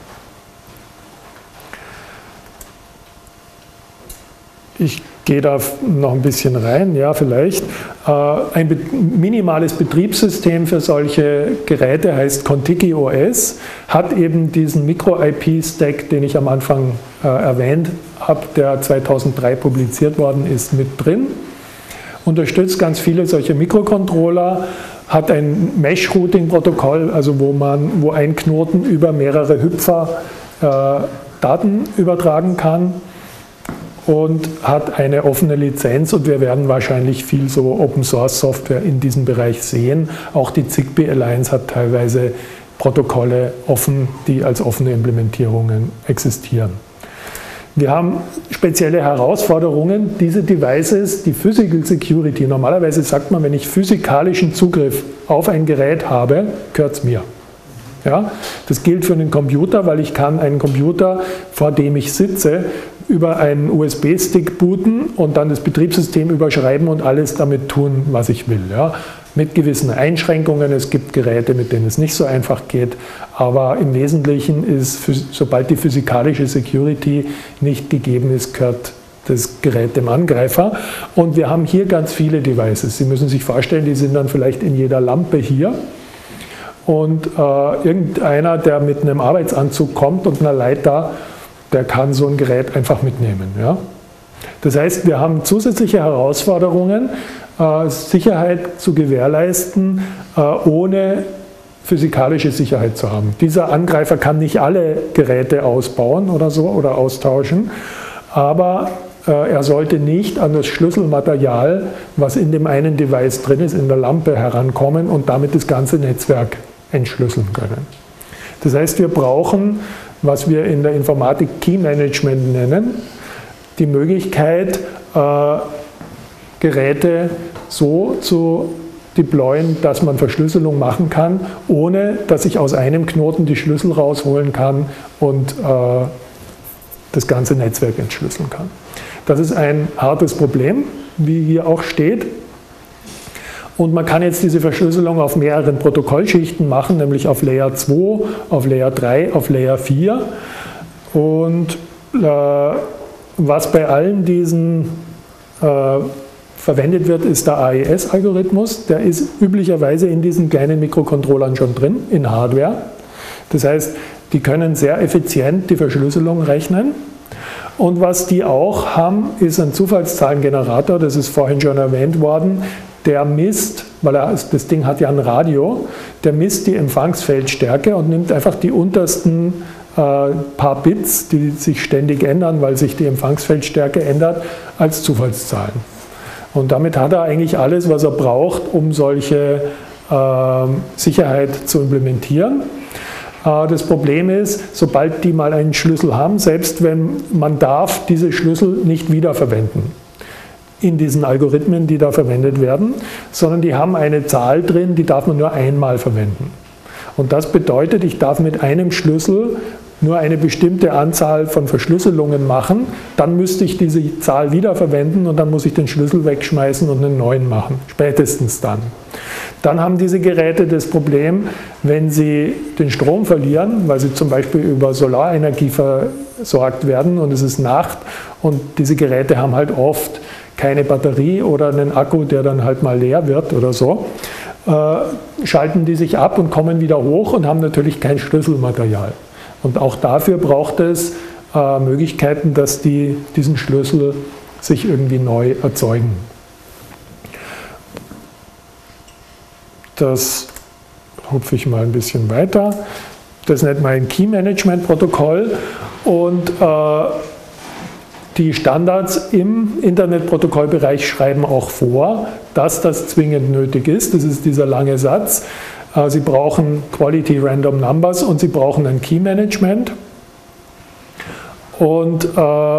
[SPEAKER 1] Ich gehe da noch ein bisschen rein, ja, vielleicht. Ein minimales Betriebssystem für solche Geräte heißt Contiki OS, hat eben diesen Micro-IP-Stack, den ich am Anfang erwähnt habe, der 2003 publiziert worden ist, mit drin. Unterstützt ganz viele solche Mikrocontroller, hat ein Mesh-Routing-Protokoll, also wo ein Knoten über mehrere Hüpfer Daten übertragen kann, und hat eine offene Lizenz, und wir werden wahrscheinlich viel so Open-Source-Software in diesem Bereich sehen. Auch die Zigbee Alliance hat teilweise Protokolle offen, die als offene Implementierungen existieren. Wir haben spezielle Herausforderungen. Diese Devices, die Physical Security, normalerweise sagt man, wenn ich physikalischen Zugriff auf ein Gerät habe, gehört es mir. Ja, das gilt für einen Computer, weil ich kann einen Computer, vor dem ich sitze, über einen USB-Stick booten und dann das Betriebssystem überschreiben und alles damit tun, was ich will. Ja. Mit gewissen Einschränkungen. Es gibt Geräte, mit denen es nicht so einfach geht, aber im Wesentlichen ist, sobald die physikalische Security nicht gegeben ist, gehört das Gerät dem Angreifer. Und wir haben hier ganz viele Devices. Sie müssen sich vorstellen, die sind dann vielleicht in jeder Lampe hier. Und irgendeiner, der mit einem Arbeitsanzug kommt und einer Leiter, der kann so ein Gerät einfach mitnehmen. Ja? Das heißt, wir haben zusätzliche Herausforderungen, Sicherheit zu gewährleisten, ohne physikalische Sicherheit zu haben. Dieser Angreifer kann nicht alle Geräte ausbauen oder so oder austauschen, aber er sollte nicht an das Schlüsselmaterial, was in dem einen Device drin ist, in der Lampe herankommen und damit das ganze Netzwerk entschlüsseln können. Das heißt, wir brauchen, was wir in der Informatik Key Management nennen, die Möglichkeit, Geräte so zu deployen, dass man Verschlüsselung machen kann, ohne dass ich aus einem Knoten die Schlüssel rausholen kann und das ganze Netzwerk entschlüsseln kann. Das ist ein hartes Problem, wie hier auch steht. Und man kann jetzt diese Verschlüsselung auf mehreren Protokollschichten machen, nämlich auf Layer 2, auf Layer 3, auf Layer 4. Und was bei allen diesen verwendet wird, ist der AES-Algorithmus. Der ist üblicherweise in diesen kleinen Mikrocontrollern schon drin, in Hardware. Das heißt, die können sehr effizient die Verschlüsselung rechnen. Und was die auch haben, ist ein Zufallszahlengenerator, das ist vorhin schon erwähnt worden. Der misst, weil das Ding hat ja ein Radio, der misst die Empfangsfeldstärke und nimmt einfach die untersten paar Bits, die sich ständig ändern, weil sich die Empfangsfeldstärke ändert, als Zufallszahlen. Und damit hat er eigentlich alles, was er braucht, um solche Sicherheit zu implementieren. Das Problem ist, sobald die mal einen Schlüssel haben, selbst wenn man darf diese Schlüssel nicht wiederverwenden in diesen Algorithmen, die da verwendet werden, sondern die haben eine Zahl drin, die darf man nur einmal verwenden. Und das bedeutet, ich darf mit einem Schlüssel nur eine bestimmte Anzahl von Verschlüsselungen machen, dann müsste ich diese Zahl wiederverwenden und dann muss ich den Schlüssel wegschmeißen und einen neuen machen, spätestens dann. Dann haben diese Geräte das Problem, wenn sie den Strom verlieren, weil sie zum Beispiel über Solarenergie versorgt werden und es ist Nacht und diese Geräte haben halt oft keine Batterie oder einen Akku, der dann halt mal leer wird oder so, schalten die sich ab und kommen wieder hoch und haben natürlich kein Schlüsselmaterial. Und auch dafür braucht es Möglichkeiten, dass die diesen Schlüssel sich irgendwie neu erzeugen. Das hupfe ich mal ein bisschen weiter. Das nennt man ein Key-Management-Protokoll und die Standards im Internetprotokollbereich schreiben auch vor, dass das zwingend nötig ist. Das ist dieser lange Satz. Sie brauchen Quality Random Numbers und Sie brauchen ein Key Management. Und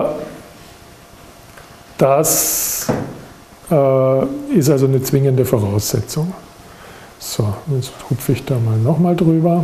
[SPEAKER 1] das ist also eine zwingende Voraussetzung. So, jetzt hupfe ich da mal nochmal drüber.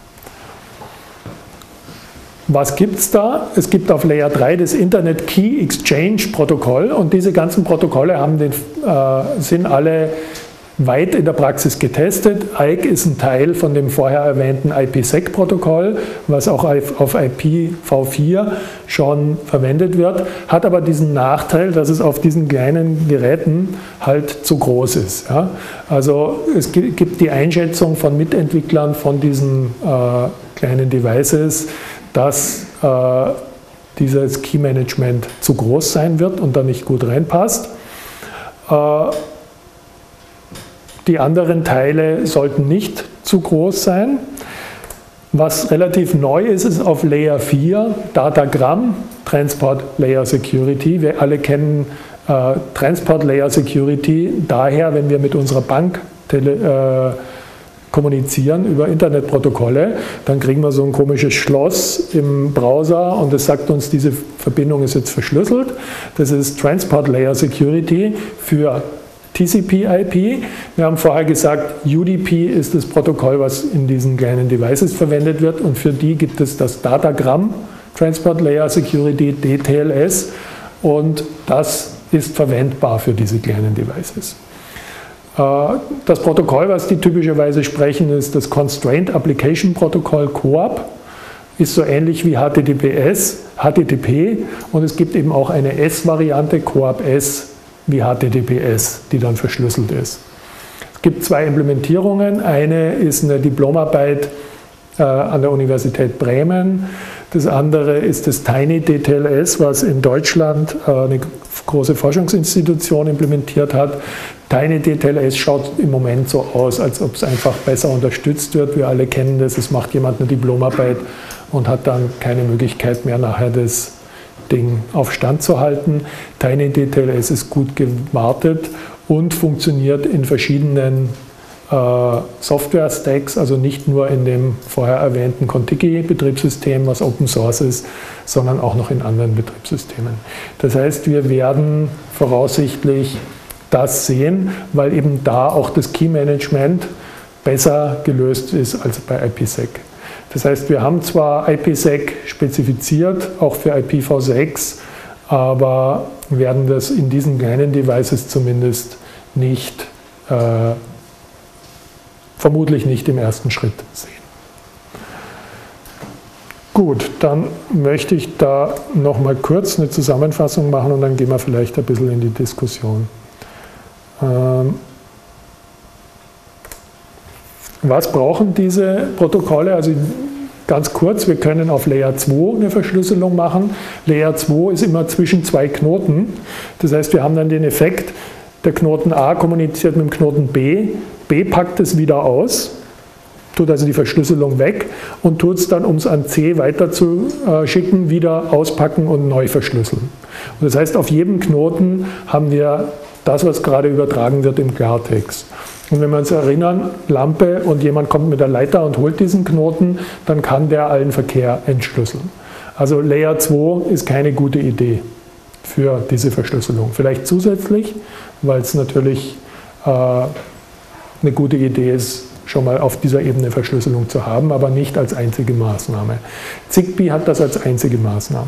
[SPEAKER 1] Was gibt es da? Es gibt auf Layer 3 das Internet Key Exchange Protokoll und diese ganzen Protokolle sind alle weit in der Praxis getestet. IKE ist ein Teil von dem vorher erwähnten IPsec-Protokoll, was auch auf IPv4 schon verwendet wird, hat aber diesen Nachteil, dass es auf diesen kleinen Geräten halt zu groß ist. Ja? Also es gibt die Einschätzung von Mitentwicklern von diesen kleinen Devices, dass dieses Key-Management zu groß sein wird und da nicht gut reinpasst. Die anderen Teile sollten nicht zu groß sein. Was relativ neu ist, ist auf Layer 4 Datagramm, Transport Layer Security. Wir alle kennen Transport Layer Security daher, wenn wir mit unserer Bank kommunizieren über Internetprotokolle, dann kriegen wir so ein komisches Schloss im Browser und das sagt uns, diese Verbindung ist jetzt verschlüsselt. Das ist Transport Layer Security für TCP/IP. Wir haben vorher gesagt, UDP ist das Protokoll, was in diesen kleinen Devices verwendet wird und für die gibt es das Datagramm, Transport Layer Security, DTLS und das ist verwendbar für diese kleinen Devices. Das Protokoll, was die typischerweise sprechen, ist das Constraint Application Protocol CoAP, ist so ähnlich wie HTTP und es gibt eben auch eine S-Variante, CoAP-S, wie HTTPS, die dann verschlüsselt ist. Es gibt zwei Implementierungen. Eine ist eine Diplomarbeit an der Universität Bremen. Das andere ist das TinyDTLS, was in Deutschland eine große Forschungsinstitution implementiert hat. TinyDTLS schaut im Moment so aus, als ob es einfach besser unterstützt wird. Wir alle kennen das, es macht jemand eine Diplomarbeit und hat dann keine Möglichkeit mehr, nachher das Ding auf Stand zu halten. TinyDTLS ist gut gewartet und funktioniert in verschiedenen Software-Stacks, also nicht nur in dem vorher erwähnten Contiki-Betriebssystem, was Open Source ist, sondern auch noch in anderen Betriebssystemen. Das heißt, wir werden voraussichtlich das sehen, weil eben da auch das Key-Management besser gelöst ist als bei IPsec. Das heißt, wir haben zwar IPsec spezifiziert, auch für IPv6, aber werden das in diesen kleinen Devices zumindest nicht, vermutlich nicht im ersten Schritt sehen. Gut, dann möchte ich da nochmal kurz eine Zusammenfassung machen und dann gehen wir vielleicht ein bisschen in die Diskussion. Was brauchen diese Protokolle? Also ganz kurz, wir können auf Layer 2 eine Verschlüsselung machen. Layer 2 ist immer zwischen zwei Knoten. Das heißt, wir haben dann den Effekt, der Knoten A kommuniziert mit dem Knoten B. B packt es wieder aus, tut also die Verschlüsselung weg und tut es dann, um es an C weiterzuschicken, wieder auspacken und neu verschlüsseln. Und das heißt, auf jedem Knoten haben wir das, was gerade übertragen wird, im Klartext. Und wenn wir uns erinnern, Lampe und jemand kommt mit der Leiter und holt diesen Knoten, dann kann der allen Verkehr entschlüsseln. Also Layer 2 ist keine gute Idee für diese Verschlüsselung. Vielleicht zusätzlich, weil es natürlich eine gute Idee ist, schon mal auf dieser Ebene Verschlüsselung zu haben, aber nicht als einzige Maßnahme. Zigbee hat das als einzige Maßnahme.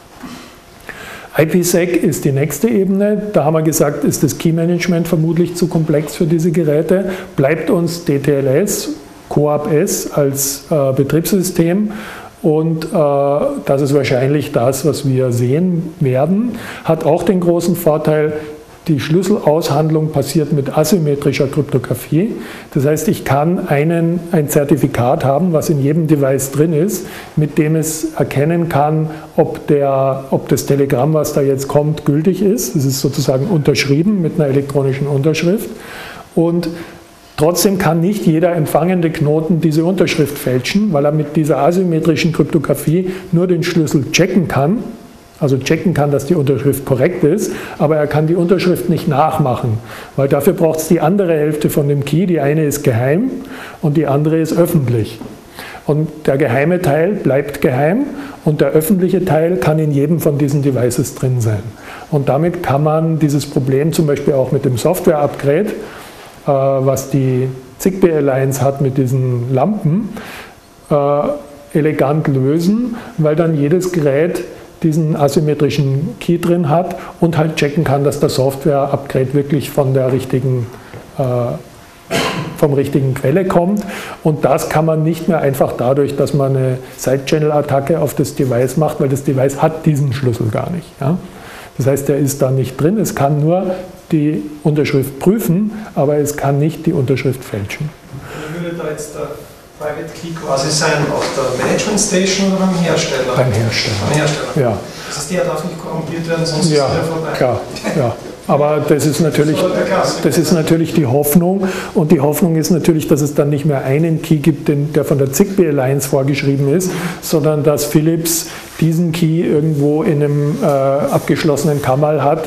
[SPEAKER 1] IPsec ist die nächste Ebene. Da haben wir gesagt, ist das Key-Management vermutlich zu komplex für diese Geräte. Bleibt uns DTLS, CoAP-S als Betriebssystem und das ist wahrscheinlich das, was wir sehen werden. Hat auch den großen Vorteil, die Schlüsselaushandlung passiert mit asymmetrischer Kryptographie. Das heißt, ich kann ein Zertifikat haben, was in jedem Device drin ist, mit dem es erkennen kann, ob das Telegramm, was da jetzt kommt, gültig ist. Es ist sozusagen unterschrieben mit einer elektronischen Unterschrift. Und trotzdem kann nicht jeder empfangende Knoten diese Unterschrift fälschen, weil er mit dieser asymmetrischen Kryptographie nur den Schlüssel checken kann. Also checken kann, dass die Unterschrift korrekt ist, aber er kann die Unterschrift nicht nachmachen, weil dafür braucht es die andere Hälfte von dem Key. Die eine ist geheim und die andere ist öffentlich. Und der geheime Teil bleibt geheim und der öffentliche Teil kann in jedem von diesen Devices drin sein. Und damit kann man dieses Problem zum Beispiel auch mit dem Software-Upgrade, was die Zigbee Alliance hat mit diesen Lampen, elegant lösen, weil dann jedes Gerät diesen asymmetrischen Key drin hat und halt checken kann, dass der Software-Upgrade wirklich vom richtigen Quelle kommt. Und das kann man nicht mehr einfach dadurch, dass man eine Side-Channel-Attacke auf das Device macht, weil das Device hat diesen Schlüssel gar nicht. Ja? Das heißt, der ist da nicht drin. Es kann nur die Unterschrift prüfen, aber es kann nicht die Unterschrift fälschen.
[SPEAKER 3] Wie würde da jetzt der Private Key quasi sein, auf der Management Station oder beim Hersteller?
[SPEAKER 1] Beim Hersteller.
[SPEAKER 3] Beim Hersteller.
[SPEAKER 1] Ja.
[SPEAKER 3] Das heißt, der darf nicht korrumpiert werden, sonst ist
[SPEAKER 1] Ja,
[SPEAKER 3] der vorbei.
[SPEAKER 1] klar. Ja. Aber das ist natürlich die Hoffnung. Und die Hoffnung ist natürlich, dass es dann nicht mehr einen Key gibt, der von der Zigbee Alliance vorgeschrieben ist, sondern dass Philips diesen Key irgendwo in einem abgeschlossenen Kammer hat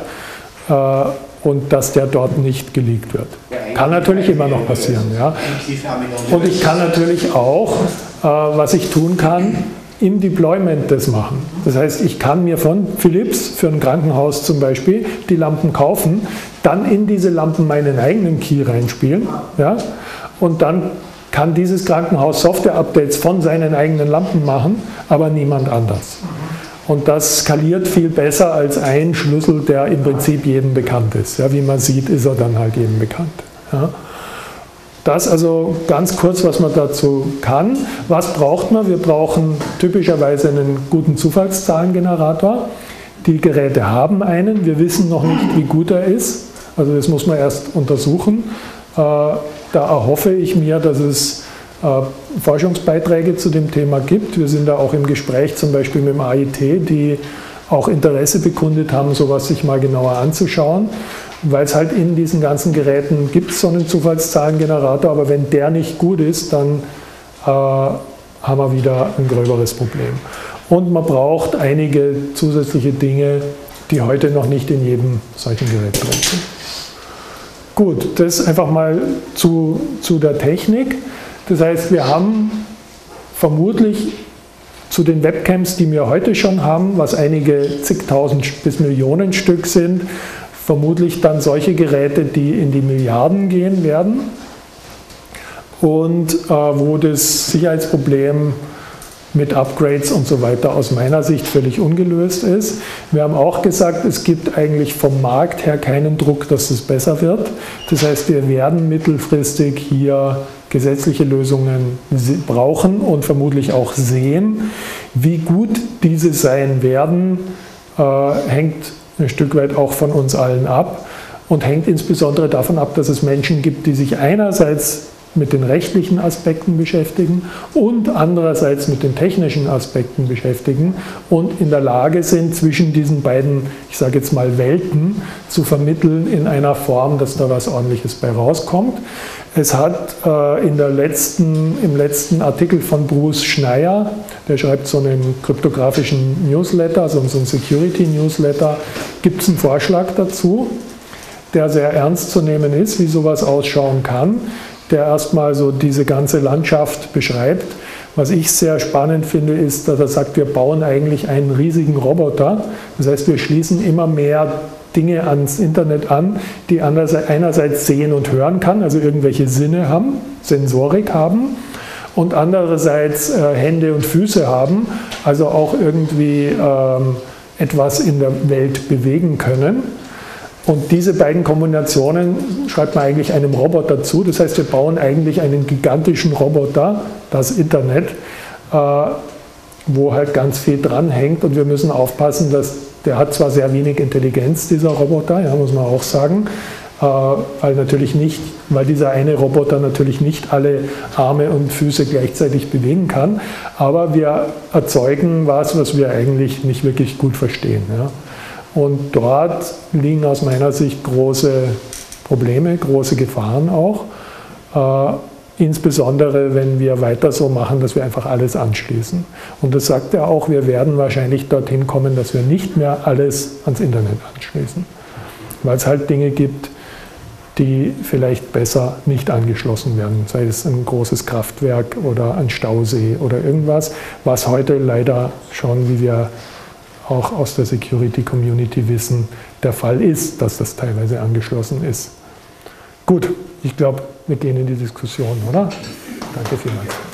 [SPEAKER 1] und dass der dort nicht geleakt wird. Kann natürlich immer noch passieren. Ja. Und ich kann natürlich auch, was ich tun kann, im Deployment das machen. Das heißt, ich kann mir von Philips für ein Krankenhaus zum Beispiel die Lampen kaufen, dann in diese Lampen meinen eigenen Key reinspielen, ja, und dann kann dieses Krankenhaus Software-Updates von seinen eigenen Lampen machen, aber niemand anders. Und das skaliert viel besser als ein Schlüssel, der im Prinzip jedem bekannt ist. Ja, wie man sieht, ist er dann halt jedem bekannt. Ja. Das also ganz kurz, was man dazu kann. Was braucht man? Wir brauchen typischerweise einen guten Zufallszahlengenerator. Die Geräte haben einen. Wir wissen noch nicht, wie gut er ist. Also das muss man erst untersuchen. Da erhoffe ich mir, dass es Forschungsbeiträge zu dem Thema gibt. Wir sind da auch im Gespräch zum Beispiel mit dem AIT, die auch Interesse bekundet haben, sowas sich mal genauer anzuschauen. Weil es halt in diesen ganzen Geräten gibt so einen Zufallszahlengenerator, aber wenn der nicht gut ist, dann haben wir wieder ein gröberes Problem. Und man braucht einige zusätzliche Dinge, die heute noch nicht in jedem solchen Gerät drin sind. Gut, das einfach mal zu der Technik. Das heißt, wir haben vermutlich zu den Webcams, die wir heute schon haben, was einige zigtausend bis Millionen Stück sind, vermutlich dann solche Geräte, die in die Milliarden gehen werden und wo das Sicherheitsproblem mit Upgrades und so weiter aus meiner Sicht völlig ungelöst ist. Wir haben auch gesagt, es gibt eigentlich vom Markt her keinen Druck, dass es besser wird. Das heißt, wir werden mittelfristig hier gesetzliche Lösungen brauchen und vermutlich auch sehen. Wie gut diese sein werden, hängt ein Stück weit auch von uns allen ab und hängt insbesondere davon ab, dass es Menschen gibt, die sich einerseits mit den rechtlichen Aspekten beschäftigen und andererseits mit den technischen Aspekten beschäftigen und in der Lage sind, zwischen diesen beiden, ich sage jetzt mal, Welten zu vermitteln in einer Form, dass da was Ordentliches bei rauskommt. Es hat im letzten Artikel von Bruce Schneier, der schreibt so einen kryptografischen Newsletter, also so einen Security-Newsletter, gibt es einen Vorschlag dazu, der sehr ernst zu nehmen ist, wie sowas ausschauen kann, der erstmal so diese ganze Landschaft beschreibt. Was ich sehr spannend finde, ist, dass er sagt, wir bauen eigentlich einen riesigen Roboter. Das heißt, wir schließen immer mehr Dinge ans Internet an, die einerseits sehen und hören kann, also irgendwelche Sinne haben, Sensorik haben, und andererseits Hände und Füße haben, also auch irgendwie etwas in der Welt bewegen können. Und diese beiden Kombinationen schreibt man eigentlich einem Roboter zu. Das heißt, wir bauen eigentlich einen gigantischen Roboter, das Internet, wo halt ganz viel dranhängt. Und wir müssen aufpassen, dass der hat zwar sehr wenig Intelligenz, dieser Roboter, ja, muss man auch sagen, weil dieser eine Roboter natürlich nicht alle Arme und Füße gleichzeitig bewegen kann. Aber wir erzeugen was wir eigentlich nicht wirklich gut verstehen. Ja. Und dort liegen aus meiner Sicht große Probleme, große Gefahren auch. Insbesondere, wenn wir weiter so machen, dass wir einfach alles anschließen. Und das sagt er auch, wir werden wahrscheinlich dorthin kommen, dass wir nicht mehr alles ans Internet anschließen. Weil es halt Dinge gibt, die vielleicht besser nicht angeschlossen werden. Sei es ein großes Kraftwerk oder ein Stausee oder irgendwas, was heute leider schon, wie wir auch aus der Security-Community wissen, der Fall ist, dass das teilweise angeschlossen ist. Gut, ich glaube, wir gehen in die Diskussion, oder? Danke vielmals.